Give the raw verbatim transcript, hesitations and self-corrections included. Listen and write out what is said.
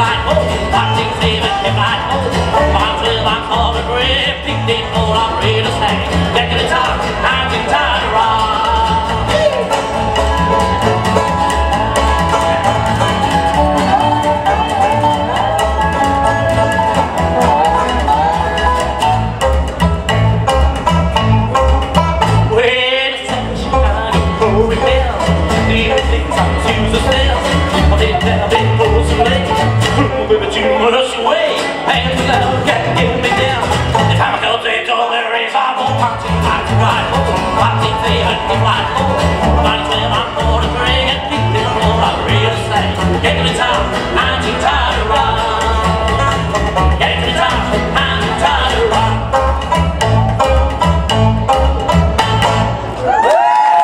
right home. Watching seven, hip right home. Box with my cover grip, pick it all up, real estate. Back in the top, I'm getting tired of rock. But you must wait, hands down, can't get me down. If I'm a girl, they told me, raise our whole party, party, right, party, they hurt me right.